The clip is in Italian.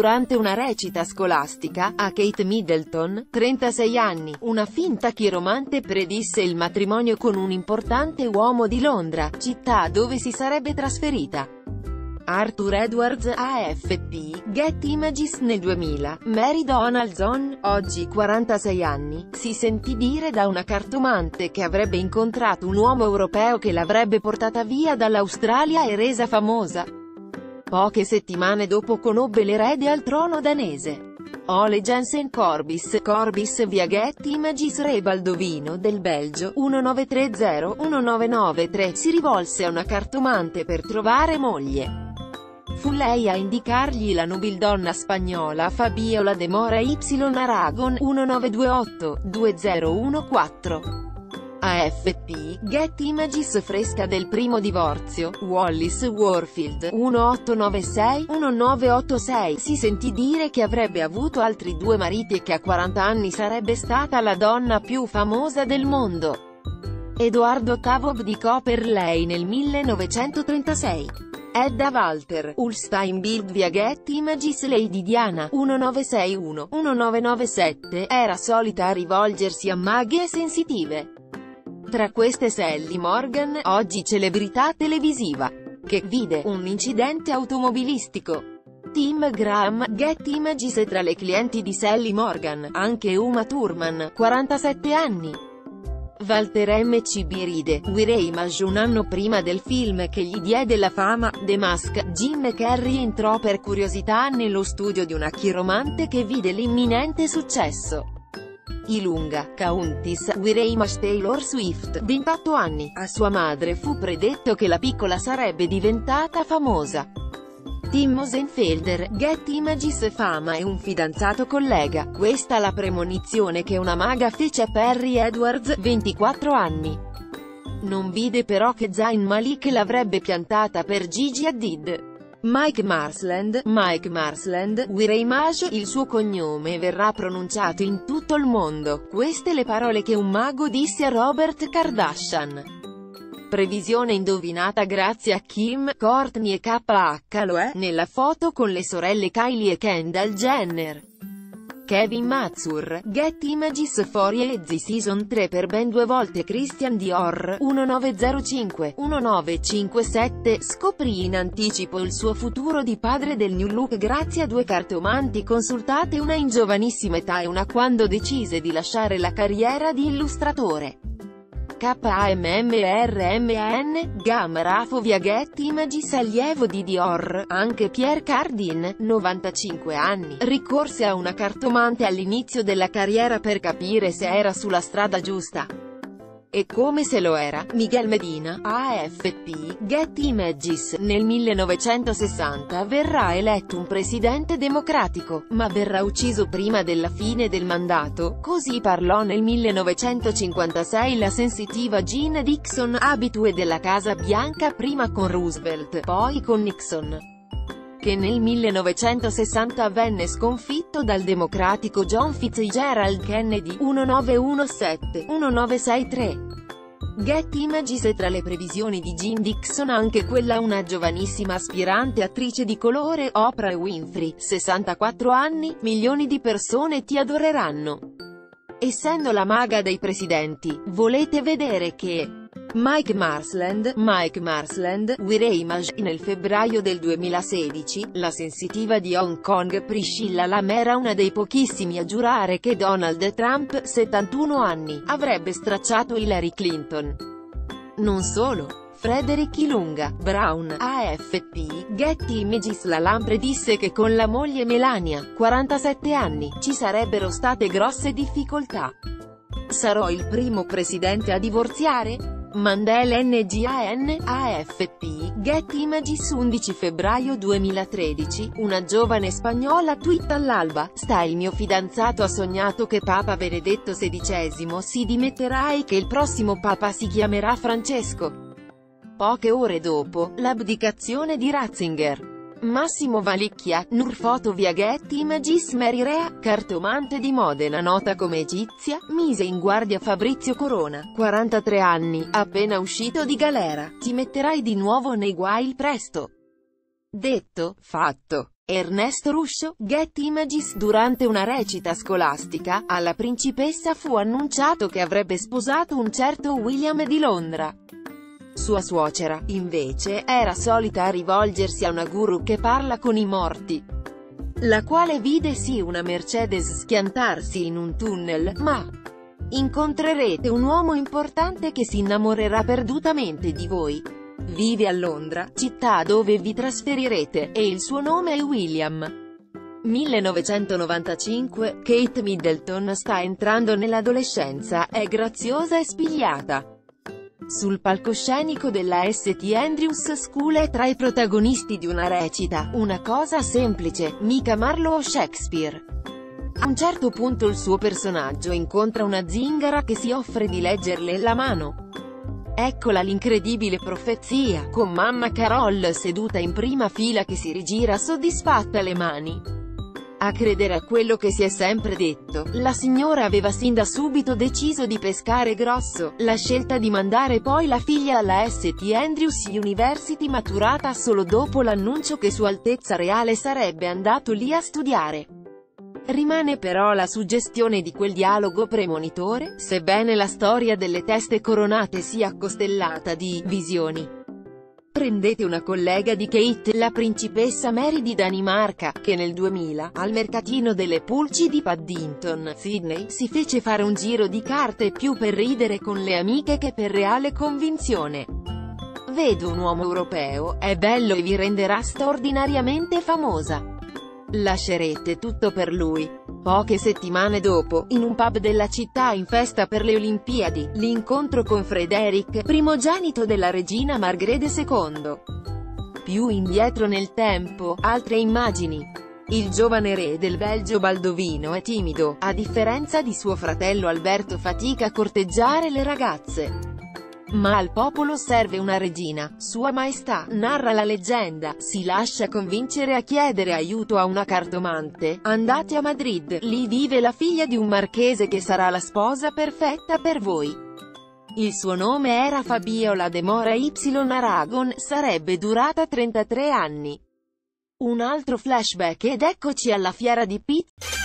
durante una recita scolastica, a Kate Middleton, 36 anni, una finta chiromante predisse il matrimonio con un importante uomo di Londra, città dove si sarebbe trasferita. Arthur Edwards, AFP, Getty Images. Nel 2000, Mary Donaldson, oggi 46 anni, si sentì dire da una cartomante che avrebbe incontrato un uomo europeo che l'avrebbe portata via dall'Australia e resa famosa. Poche settimane dopo conobbe l'erede al trono danese. Ole Jensen Corbis via Getty Images. Re Baldovino del Belgio, 1930-1993, si rivolse a una cartomante per trovare moglie. Fu lei a indicargli la nobildonna spagnola Fabiola de Mora y Aragon, 1928-2014. AFP, Getty Images. Fresca del primo divorzio, Wallis Warfield, 1896-1986, si sentì dire che avrebbe avuto altri 2 mariti e che a 40 anni sarebbe stata la donna più famosa del mondo. Edoardo VIII abdicò per lei nel 1936. Edda Walter Ulsteinbild via Getty Images. Lady Diana, 1961-1997, era solita rivolgersi a maghe sensitive. Tra queste Sally Morgan, oggi celebrità televisiva, che vide un incidente automobilistico. Tim Graham, Getty Images. Tra le clienti di Sally Morgan, anche Uma Thurman, 47 anni. Walter M.C. Biride, Image. Un anno prima del film che gli diede la fama, The Mask, Jim Carrey entrò per curiosità nello studio di una chiromante che vide l'imminente successo. Ilunga, Countess, Image. Taylor Swift, 28 anni, a sua madre fu predetto che la piccola sarebbe diventata famosa. Tim Osenfelder, Getty Images. Fama e un fidanzato collega, questa la premonizione che una maga fece a Perry Edwards, 24 anni. Non vide però che Zayn Malik l'avrebbe piantata per Gigi Hadid. Mike Marsland, Image. Il suo cognome verrà pronunciato in tutto il mondo, queste le parole che un mago disse a Robert Kardashian. Previsione indovinata grazie a Kim, Kourtney e KH. Lo è, nella foto con le sorelle Kylie e Kendall Jenner. Kevin Mazur, Getty Images. Foriezzi Season 3 per ben 2 volte. Christian Dior, 1905-1957, scoprì in anticipo il suo futuro di padre del New Look grazie a 2 cartomanti consultate, una in giovanissima età e una quando decise di lasciare la carriera di illustratore. KAMMRMAN, Gamrafo via Getty Images. Allievo di Dior, anche Pierre Cardin, 95 anni, ricorse a una cartomante all'inizio della carriera per capire se era sulla strada giusta. E come se lo era, Miguel Medina, AFP, Getty Images. Nel 1960 verrà eletto un presidente democratico, ma verrà ucciso prima della fine del mandato, così parlò nel 1956 la sensitiva Jeanne Dixon, abitue della Casa Bianca prima con Roosevelt, poi con Nixon, che nel 1960 venne sconfitto dal democratico John Fitzgerald Kennedy, 1917-1963. Getty Images. Tra le previsioni di Jeanne Dixon anche quella una giovanissima aspirante attrice di colore, Oprah Winfrey, 64 anni, milioni di persone ti adoreranno. Essendo la maga dei presidenti, volete vedere che Mike Marsland, Image. Nel febbraio del 2016, la sensitiva di Hong Kong Priscilla Lam era una dei pochissimi a giurare che Donald Trump, 71 anni, avrebbe stracciato Hillary Clinton. Non solo. Frederick Ilunga, Brown, AFP, Getty Images. La Lam predisse che con la moglie Melania, 47 anni, ci sarebbero state grosse difficoltà. Sarò il primo presidente a divorziare? Mandela NGAN, AFP, Getty Images. 11 febbraio 2013, una giovane spagnola twitta all'alba, sta il mio fidanzato ha sognato che Papa Benedetto XVI si dimetterà e che il prossimo Papa si chiamerà Francesco. Poche ore dopo, l'abdicazione di Ratzinger. Massimo Valicchia, Nurfoto via Getty Images. Mary Rea, cartomante di Modena nota come egizia, mise in guardia Fabrizio Corona, 43 anni, appena uscito di galera, ti metterai di nuovo nei guai presto. Detto, fatto. Ernesto Ruscio, Getty Images. Durante una recita scolastica, alla principessa fu annunciato che avrebbe sposato un certo William di Londra. Sua suocera, invece, era solita rivolgersi a una guru che parla con i morti, la quale vide sì una Mercedes schiantarsi in un tunnel, ma incontrerete un uomo importante che si innamorerà perdutamente di voi. Vive a Londra, città dove vi trasferirete, e il suo nome è William. 1995, Kate Middleton sta entrando nell'adolescenza, è graziosa e spigliata. Sul palcoscenico della St. Andrews School è tra i protagonisti di una recita, una cosa semplice, mica Marlowe o Shakespeare. A un certo punto il suo personaggio incontra una zingara che si offre di leggerle la mano. Eccola l'incredibile profezia, con mamma Carol seduta in prima fila che si rigira soddisfatta le mani. A credere a quello che si è sempre detto, la signora aveva sin da subito deciso di pescare grosso, la scelta di mandare poi la figlia alla St. Andrews University maturata solo dopo l'annuncio che Sua Altezza Reale sarebbe andato lì a studiare. Rimane però la suggestione di quel dialogo premonitore, sebbene la storia delle teste coronate sia costellata di visioni. Prendete una collega di Kate, la principessa Mary di Danimarca, che nel 2000, al mercatino delle pulci di Paddington, Sydney, si fece fare un giro di carte più per ridere con le amiche che per reale convinzione. Vedo un uomo europeo, è bello e vi renderà straordinariamente famosa. Lascerete tutto per lui. Poche settimane dopo, in un pub della città in festa per le Olimpiadi, l'incontro con Frederick, primogenito della regina Margrethe II. Più indietro nel tempo, altre immagini. Il giovane re del Belgio Baldovino è timido, a differenza di suo fratello Alberto fatica a corteggiare le ragazze. Ma al popolo serve una regina, Sua Maestà, narra la leggenda, si lascia convincere a chiedere aiuto a una cartomante, andate a Madrid, lì vive la figlia di un marchese che sarà la sposa perfetta per voi. Il suo nome era Fabiola de Mora Y Aragon, sarebbe durata 33 anni. Un altro flashback ed eccoci alla fiera di Pitt.